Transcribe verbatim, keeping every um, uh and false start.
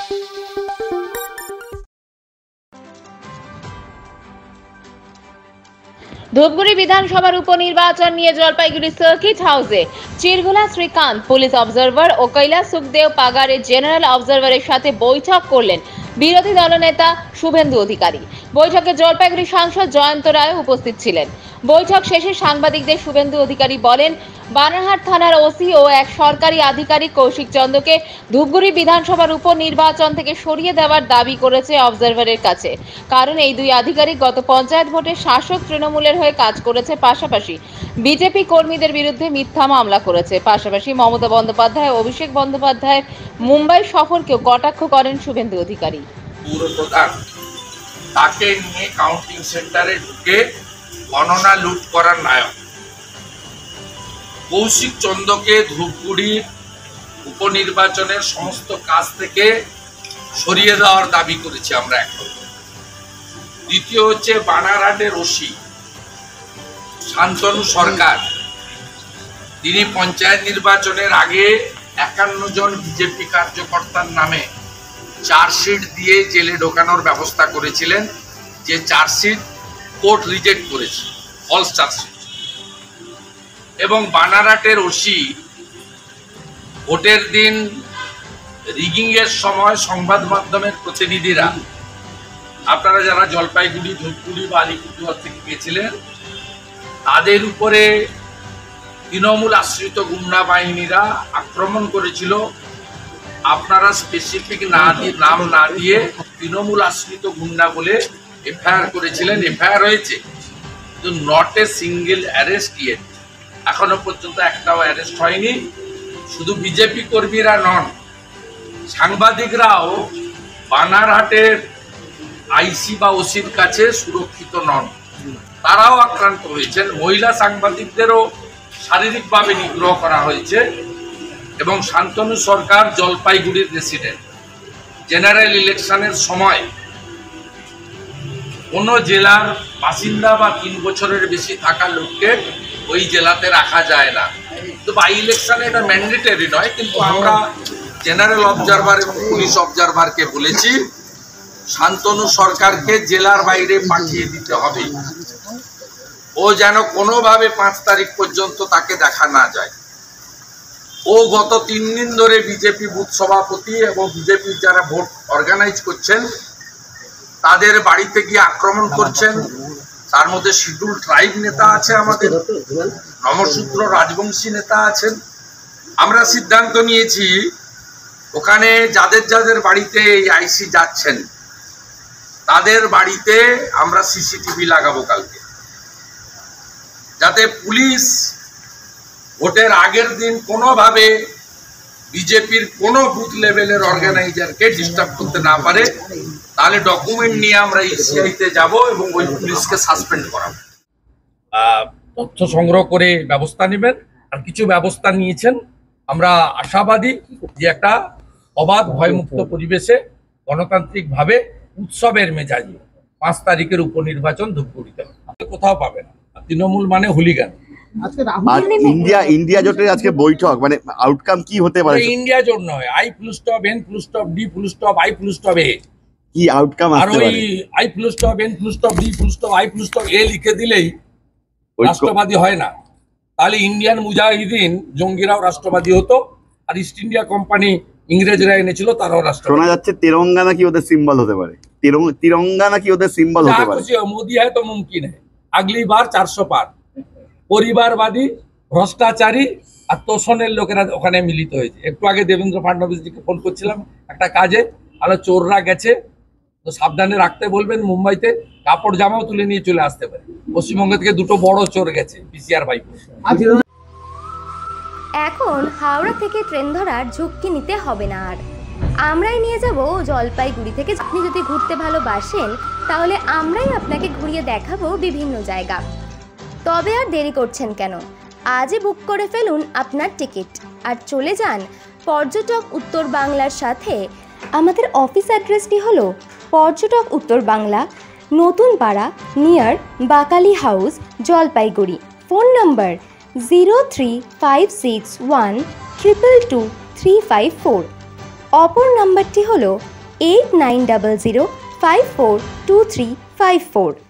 ধূপগুড়ি বিধানসভার উপনির্বাচন নিয়ে জলপাইগুড়ি সার্কিট হাউসে চিরগুলা শ্রীকান্ত পুলিশ অবজারভার ও কৈলাস সুখদেও পাগারের জেনারেল অবজারভারের সাথে বৈঠক করলেন বিরোধী দলনেতা শুভেন্দু অধিকারী। বৈঠকে জলপাইগুড়ি সাংসদ জয়ন্ত রায় উপস্থিত ছিলেন। বৈঠক শেষে সাংবাদিকদের শুভেন্দু অধিকারী বলেন, বানারহাট থানার ওসি ও এক সরকারি আধিকারিক কৌশিক চন্দ্রকে ধূপগুড়ি বিধানসভার উপনির্বাচন থেকে সরিয়ে দেওয়ার দাবি করেছে অবজারভারের কাছে। কারণ এই দুই আধিকারিক গত পঞ্চায়েত ভোটে শাসক তৃণমূলের হয়ে কাজ করেছে, পাশাপাশি বিজেপি কর্মীদের বিরুদ্ধে মিথ্যা মামলা করেছে। পাশাপাশি মমতা বন্দ্যোপাধ্যায় ও অভিষেক বন্দ্যোপাধ্যায়ের মুম্বাই সফরকেও কটাক্ষ করেন শুভেন্দু অধিকারী। পুরপ্রধান তাকে নিয়ে কাউন্টিং সেন্টারে ঢুকে গণনা লুট করার নায়ক কৌশিক চন্দ্রকে ধূপগুড়ির উপনির্বাচনের সমস্ত কাজ থেকে সরিয়ে দেওয়ার দাবি করেছি আমরা এখন। দ্বিতীয় হচ্ছে বানারহাটের ওসি শান্তনু সরকার, তিনি পঞ্চায়েত নির্বাচনের আগে একান্ন জন বিজেপি কার্যকর্তার নামে চার্জশিট দিয়ে জেলে ঢোকানোর ব্যবস্থা করেছিলেন, যে চার্জশিট কোর্ট রিজেক্ট করেছে, ফলস চার্জশিট। এবং বানারহাটের ওসি ভোটের দিন রিগিং এর সময় সংবাদ মাধ্যমের প্রতিনিধিরা, আপনারা যারা জলপাইগুড়ি, ধূপগুড়ি বা আলিপুরদুয়ার থেকে গেছিলেন, তাদের উপরে তৃণমূল আশ্রিত গুন্ডা বাহিনীরা আক্রমণ করেছিল। আপনারা স্পেসিফিক না দিয়ে নাম না দিয়ে তৃণমূল আশ্রিত গুন্ডা বলে এফআইআর করেছিলেন, এফআইআর হয়েছে, কিন্তু not a single arrest yet. এখনো পর্যন্ত একটাও অ্যারেস্ট হয়নি। শুধু বিজেপি কর্মীরা নন, সাংবাদিকরাও বানারহাটের আইসি বা ওসির কাছে সুরক্ষিত নন, তারাও আক্রান্ত হয়েছেন। মহিলা সাংবাদিকদেরও শারীরিকভাবে নিগ্রহ করা হয়েছে। এবং শান্তনু সরকার জলপাইগুড়ির রেসিডেন্ট, জেনারেল ইলেকশনের সময় কোনো জেলার বাসিন্দা বা তিন বছরের বেশি থাকা লোককে ওই জেলাতে রাখা যায় না। তো বাই ইলেকশনে এটা ম্যান্ডেটরি নয়, কিন্তু আমরা জেনারেল অবজারভার এবং পুলিশ অবজারভারকে বলেছি শান্তনু সরকারকে জেলার বাইরে পাঠিয়ে দিতে হবে। ও যেন কোনোভাবে পাঁচ তারিখ পর্যন্ত তাকে দেখা না যায়। ও গত তিন দিন ধরে বিজেপি বুথ সভাপতি এবং বিজেপির যারা ভোট অর্গানাইজ করছেন তাদের বাড়িতে গিয়ে আক্রমণ করছেন। তার মধ্যে শিডিউল ট্রাইব নেতা আছে, আমাদের নমশূদ্র রাজবংশী নেতা আছেন। আমরা সিদ্ধান্ত নিয়েছি ওখানে যাদের যাদের বাড়িতে এই আইসি যাচ্ছেন তাদের বাড়িতে আমরা সিসিটিভি লাগাবো কালকে, যাতে পুলিশ ভোটের আগের দিন কোনোভাবে বিজেপির কোনো বুথ লেভেলের অর্গানাইজারকে ডিস্টার্ব করতে না পারে। তাহলে ডকুমেন্ট নিয়ে আমরা ইসিআইতে যাব এবং ওই পুলিশকে সাসপেন্ড করাবো। তথ্য সংগ্রহ করে ব্যবস্থা নেবেন, আর কিছু ব্যবস্থা নিয়েছেন। আমরা আশাবাদী যে একটা অবাধ ভয়মুক্ত পরিবেশে গণতান্ত্রিকভাবে উৎসবের মেজাজে পাঁচ তারিখের উপনির্বাচন ধূপগুড়িতে কোথাও পাবে না। তৃণমূল মানে হুলিগান। আর ইন্ডিয়া ইন্ডিয়া জোটের আজকে বৈঠক, মানে আউটকাম কি হতে পারে? ইন্ডিয়া জোট নয়, I full stop, N full stop, D full stop, I full stop, A. কি আউটকাম আসতে পারে? আর ওই I full stop, N full stop, D full stop, I full stop, A লিখে দিলেই রাষ্ট্রবাদী হয় না। তাহলে ইন্ডিয়ান মুজাহিদিন জঙ্গিরাও রাষ্ট্রবাদী হতো, আর ইস্ট ইন্ডিয়া কোম্পানি ইংরেজরা এনেছিল, তারাও রাষ্ট্র। শোনা যাচ্ছে তেরঙ্গা নাকি ওদের সিম্বল হতে পারে। তিরঙ্গা নাকি ওদের সিম্বল হতে পারে। মোদি হ্যায় তো মুমকিন হ্যায়। আগলি বার চারশো পার। পরিবারবাদী, ভ্রষ্টাচারী আর তোষণের লোকেরা ওখানে মিলিত হয়েছে। একটু আগে দেবেন্দ্র ফাডনবিসজিকে ফোন করছিলাম একটা কাজে, আলো চোররা গেছে, তো সাবধানে রাখতে বলবেন। মুম্বাইতে কাপড় জামাও তুলে নিয়ে চলে আসতে পারে। পশ্চিমবঙ্গ থেকে দুটো বড় চোর গেছে, পিসিআর বাইক। এখন হাওড়া থেকে ট্রেন ধরার ঝুঁকি নিতে হবে না আর। আমরাই নিয়ে যাব জলপাইগুড়ি থেকে। আপনি যদি ঘুরতে ভালোবাসেন তাহলে আমরাই আপনাকে ঘুরিয়ে দেখাবো বিভিন্ন জায়গা। তবে আর দেরি করছেন কেন? আজই বুক করে ফেলুন আপনার টিকিট আর চলে যান পর্যটক উত্তর বাংলার সাথে। আমাদের অফিস অ্যাড্রেসটি হলো পর্যটক উত্তর বাংলা, নতুন পাড়া, নিয়ার বাকালি house, Jalpaiguri. Phone number zero three five six one triple two three five four. অপর নম্বরটি হলো eight nine double zero five four two three five four.